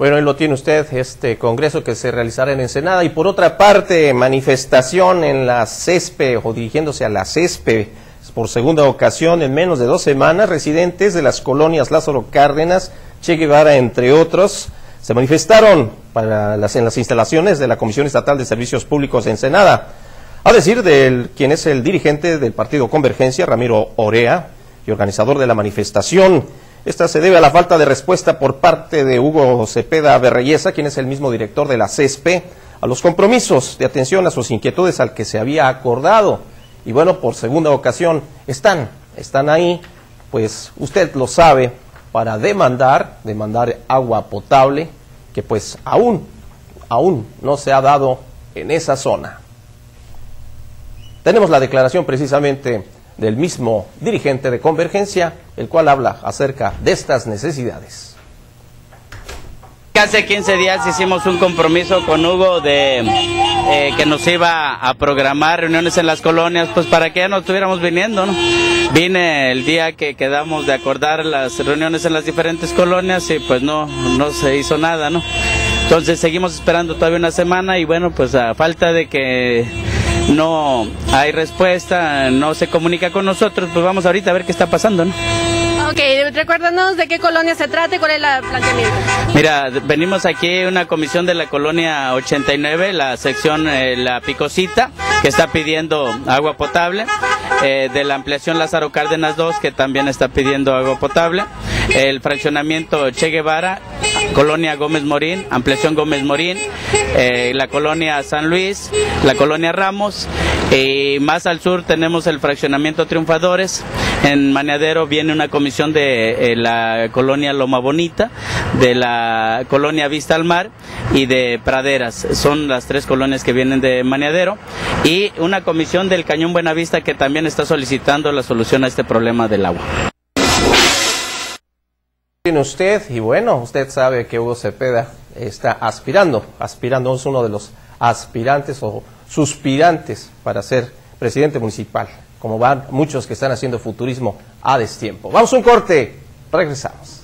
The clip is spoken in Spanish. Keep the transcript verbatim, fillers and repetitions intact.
Bueno, ahí lo tiene usted, este congreso que se realizará en Ensenada. Y por otra parte, manifestación en la CESPE, o dirigiéndose a la CESPE, por segunda ocasión en menos de dos semanas, residentes de las colonias Lázaro Cárdenas, Che Guevara, entre otros, se manifestaron para las, en las instalaciones de la Comisión Estatal de Servicios Públicos de Ensenada. A decir de quien es el dirigente del partido Convergencia, Ramiro Orea, y organizador de la manifestación, esta se debe a la falta de respuesta por parte de Hugo Cepeda Berreyesa, quien es el mismo director de la CESPE, a los compromisos de atención a sus inquietudes al que se había acordado. Y bueno, por segunda ocasión están, están ahí, pues usted lo sabe, para demandar, demandar agua potable, que pues aún, aún no se ha dado en esa zona. Tenemos la declaración precisamente del mismo dirigente de Convergencia, el cual habla acerca de estas necesidades. Hace quince días hicimos un compromiso con Hugo de eh, que nos iba a programar reuniones en las colonias, pues para que ya no estuviéramos viniendo, ¿no? Vine el día que quedamos de acordar las reuniones en las diferentes colonias y pues no, no se hizo nada, ¿no? Entonces seguimos esperando todavía una semana y bueno, pues a falta de que no hay respuesta, no se comunica con nosotros, pues vamos ahorita a ver qué está pasando, ¿no? Ok, recuérdanos de qué colonia se trata y cuál es el planteamiento. Mira, venimos aquí una comisión de la colonia ochenta y nueve, la sección eh, La Picosita, que está pidiendo agua potable, eh, de la ampliación Lázaro Cárdenas dos, que también está pidiendo agua potable, el fraccionamiento Che Guevara, colonia Gómez Morín, ampliación Gómez Morín, eh, la colonia San Luis, la colonia Ramos, y más al sur tenemos el fraccionamiento Triunfadores. En Maniadero viene una comisión de eh, la colonia Loma Bonita, de la colonia Vista al Mar y de Praderas. Son las tres colonias que vienen de Maniadero, y una comisión del Cañón Buenavista que también está solicitando la solución a este problema del agua. Tiene usted, y bueno, usted sabe que Hugo Cepeda está aspirando, aspirando, es uno de los aspirantes o suspirantes para ser presidente municipal, como van muchos que están haciendo futurismo a destiempo. Vamos a un corte, regresamos.